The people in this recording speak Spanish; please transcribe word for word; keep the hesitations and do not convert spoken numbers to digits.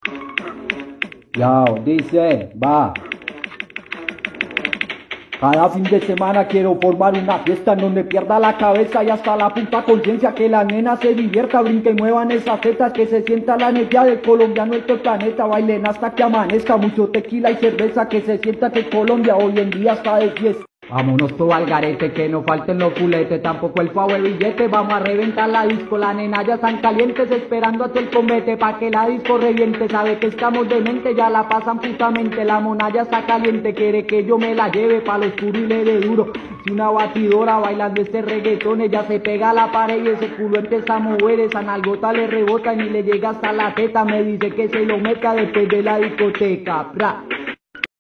Ya, dice, va. Cada fin de semana quiero formar una fiesta en donde pierda la cabeza y hasta la puta conciencia, que la nena se divierta, brinque y muevan esas tetas, que se sienta la energía del colombiano en todo el planeta, bailen hasta que amanezca, mucho tequila y cerveza, que se sienta que Colombia hoy en día está de fiesta. Vámonos todo al garete, que no falten los culetes, tampoco el power billete, vamos a reventar la disco, la nena ya están calientes esperando hasta el combate, pa' que la disco reviente, sabe que estamos de mente, ya la pasan putamente, la mona ya está caliente, quiere que yo me la lleve pa' lo oscuro y le dé duro, si una batidora bailando este reggaetón, ella se pega a la pared y ese culo empieza a mover, esa nalgota le rebota y ni le llega hasta la teta, me dice que se lo meta después de la discoteca, bra.